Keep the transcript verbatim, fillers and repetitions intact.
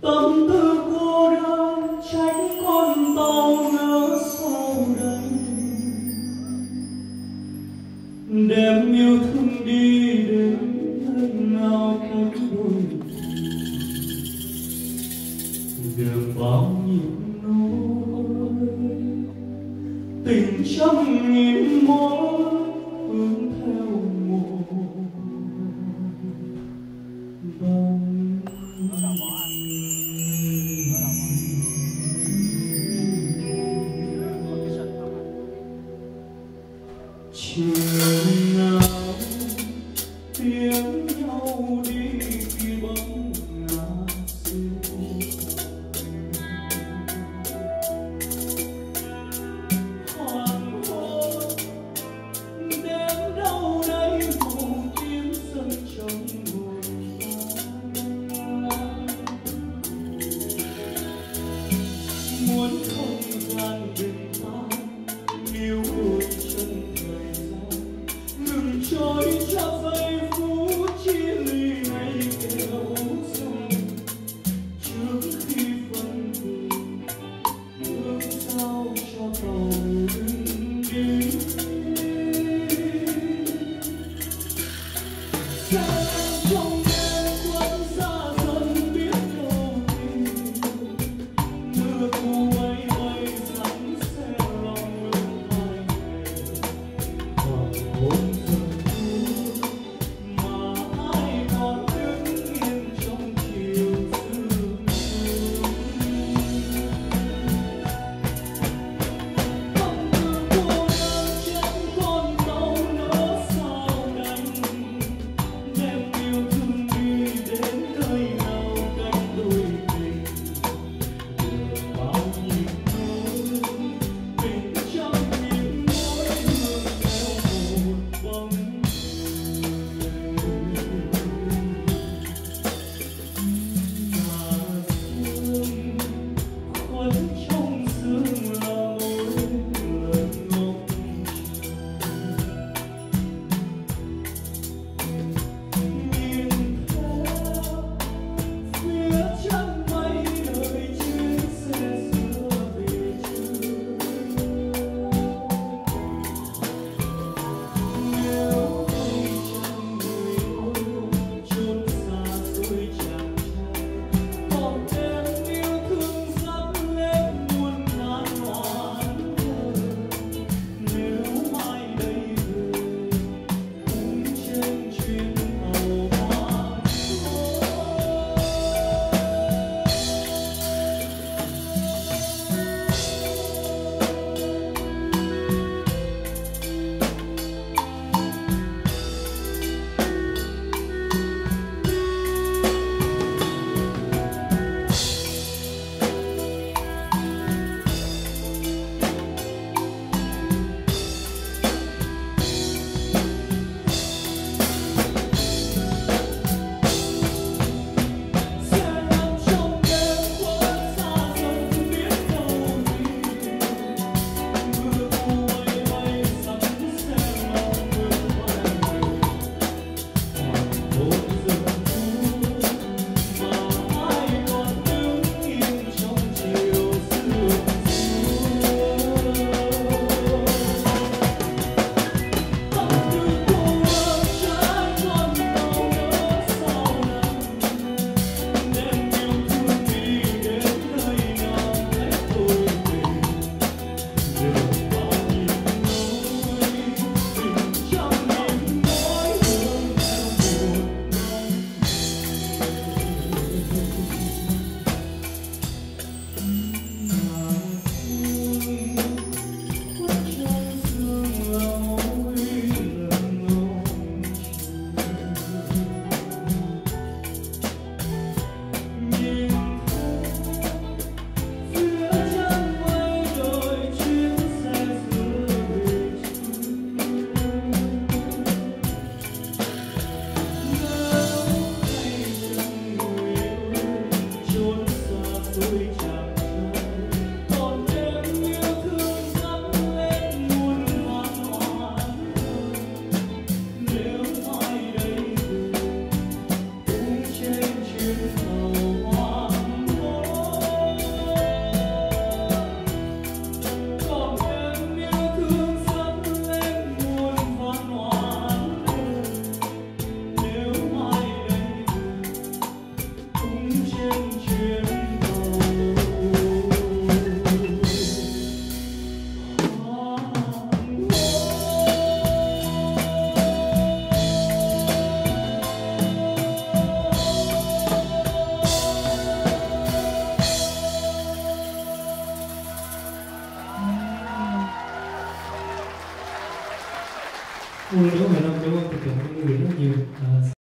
tâm tư cô đơn tránh con tàu nữa sau đây, đem yêu thương đi đến nơi nào cách đôi đường bao nhiêu nỗi tình trăm nghìn mối hướng theo một vòng. Chiều nào tiếng nhau đi khi bóng ngả xưa, hoàng hôn đêm đâu đây màu tím dâng trong hồn muốn không gian bình an níu đôi chân thời gian ơn nếu mà năm cảm ơn tất cả mọi người rất nhiều. À,